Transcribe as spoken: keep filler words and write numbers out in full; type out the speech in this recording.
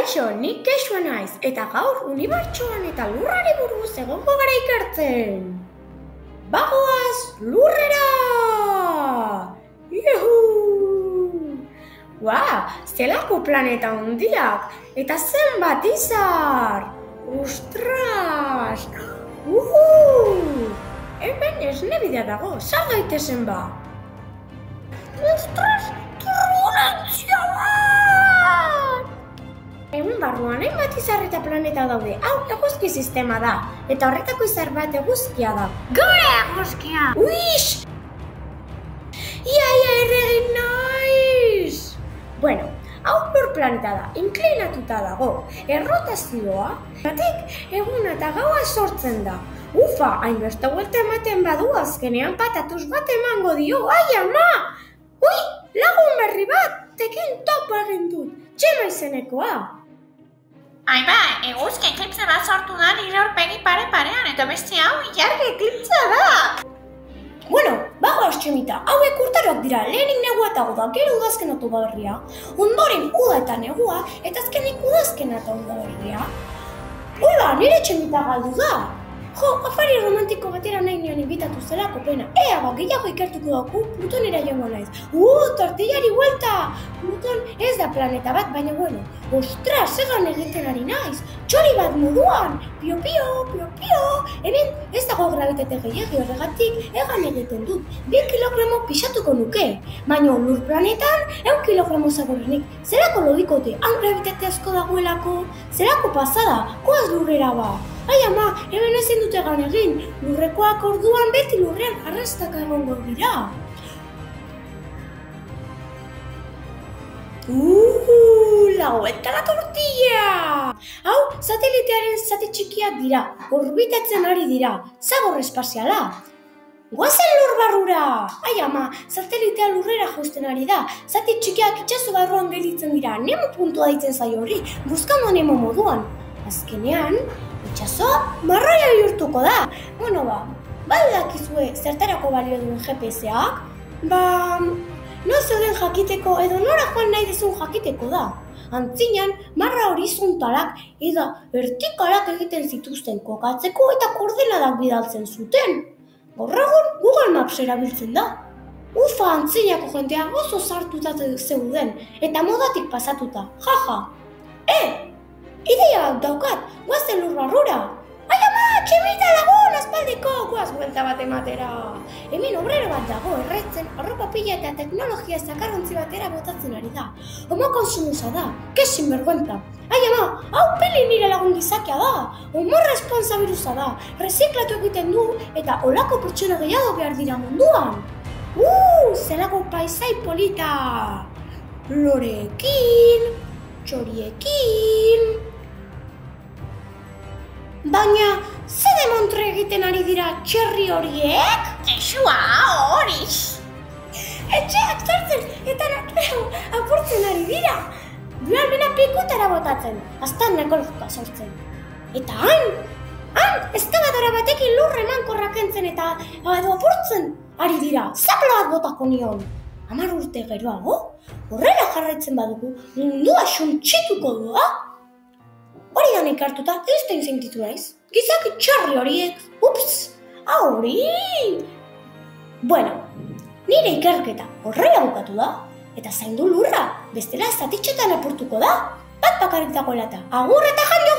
Kaixo, nik Kexua naiz, eta gaur unibertsoan eta lurrari buruz egongo gara ikertzen. Bagoaz lurrera! Iuhu! Ua, zelako planeta handiak, eta zenbat izar! Ostras! Uhu! Hemen esnebidea dago, sar gaitezen ba! Ostras! Turbulentzia bat! Egun barruan hainbat izar eta planeta daude. Hau eguzki sistema da, eta horretako izar bat eguzkia da. Gure eguzkia! Uix! Ia, ia, erregin naiz! Bueno, hau lur planeta da, inklinatuta dago. Errotazioa, batek eguna eta gaua sortzen da. Ufa, hainbeste buelta ematen badu azkenean patatuz bat emango dio. Ai, ama! Ui, lagun berri bat, tekin topo egin dut. Txema izenekoa. Ai ba, eguzki eklipse bat sortu da nire aurpegi pare-parean, eta beste hau ilargi eklipsea da. Bueno, bagoaz Txemita, hauek urtaroak dira, lehenik negua eta uda, gero udazkena eta udaberria, ondoren uda eta negua, eta azkenik udazkena eta udaberria. Hola, nire Txemita galdu da. Jo, afari romantiko batera nahi nion inbitatu zelako pena. Ea, ba, gehiago ikertuko dauku, Plutonera joango naiz. Uh, tortillari huelta! Pluton ez da planeta bat, baina bueno. Ostras, egan egiten ari naiz. Txori bat moduan. Pio, pio, pio, pio. Hemen ez dago gravitate gehiagi horregatik egan egiten dut. Bi kilogramo pixatuko nuke. Baina lur planetan, eun kilogramo zaborrenik. Zerako logikote, han gravitate asko dagoelako. Zerako pasada, koaz lurrera ba. Ai ama, hemen ezin dute egan egin, lurrekoak orduan beti lurrean arrastaka egongo dira. Uuuu, la vuelta la tortilla! Hau, satelitearen zati txikiak dira, orbitatzen ari dira, zabor espaziala. Goazen lur barrura! Ai ama, satelitea lurrera jausten ari da, zati txikiak itxaso barruan gelditzen dira, Nemo puntua ditzen zaio horri, buskando Nemo moduan. Azkenean, itxasoa marroia bihurtuko da. Bueno ba, badakizue zertarako balio duen G P S-ak? Ba, no zeuden jakiteko edo nora joan nahi dezun jakiteko da. Antzinan, marra horizontalak edo vertikalak egiten zituzten kokatzeko eta koordenadak bidaltzen zuten. Gaur egun Google Maps erabiltzen da. Ufa, antzinako jentea oso sartuta zeuden eta modatik pasatuta, jaja. Eh! Ideia bat daukat, goazen lur barrura. Ai ama, Txemita lagun, aspaldiko, goaz buelta bat ematera. Hemen obrero bat dago, erretzen, arropa pila eta teknologia zakarrontzi batera botatzen ari da. Homo konsumosa da, que sinvergüenza. Ai ama, hau peli nire lagun gizakia da. Homo responsabiluza da, reziklatu egiten du eta olako pertsona gehiago behar dira munduan. Uh, zelako paisai polita. Loreekin, txoriekin. Baina, ze demontre egiten ari dira txerri horiek? Kexua, horiz! Etxeak sartzen eta nakleo apurtzen ari dira. Dualmena pikutara botatzen, aztan ekologika sortzen. Eta han, han, eskabadora batekin lurre mankorra kentzen eta edo apurtzen ari dira, zapla bat botako nion. Hamar urte geroago, horrela jarraitzen badugu, mundua xuntxituko doa. Hori da ikartuta, Einstein sentitu naiz. Gizaki txarri horiek, ups, hori! Bueno, nire ikerketa horrela bukatu da, eta zaindu lurra, bestela zatitxetan apurtuko da, bat bakarrik dagoela eta agur eta janjo!